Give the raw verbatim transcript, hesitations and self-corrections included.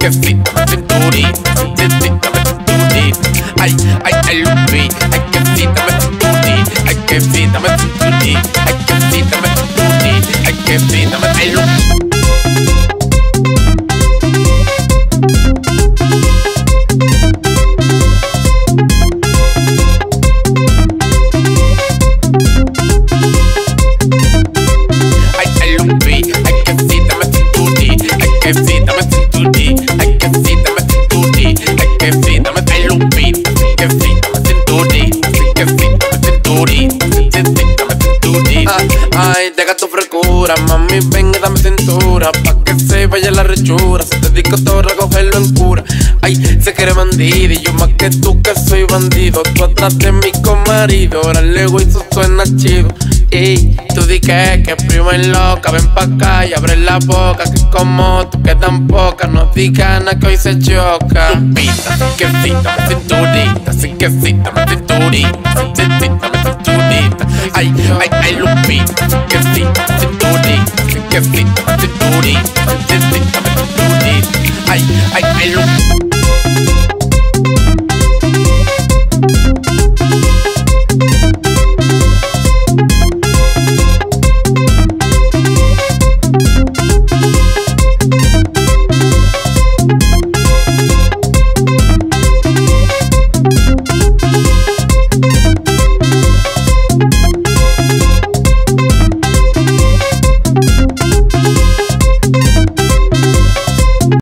que cita, me cinturita, cinturita, me cinturita. Ay, ay, ay, Lupita, ay, que cita, me cinturita, ay, que cita, me cinturita, ay, que cita, me cinturita, ay, que cita, me ay, Lupita. Que cita, me cinturita, ay, que cita, me cinturita, ay, que cita, me ay, Lupita, que cita, me cinturita, que cita, me cinturita, que cita, me cinturita. Ay, deja tu frescura, mami, venga, dame cintura, pa' que se vaya la rechura. Si te digo todo, recogerlo en cura. Ay, sé que eres bandido y yo más que tú que soy bandido. Tú atrás de mí con marido, ahora luego eso suena chido. Y tú di que, que prima es loca, ven pa' acá y abre la boca, que como tú que tan poca, no digas nada que hoy se choca. Lupita, que cita, me cinturita, sí que cita, me cinturita, sí que cita, me cinturita. Ay, ay, ay, Lupita, que cita, me cinturita, sí que cita, me cinturita, sí que cita, me cinturita. Ay, ay, ay, Lupita.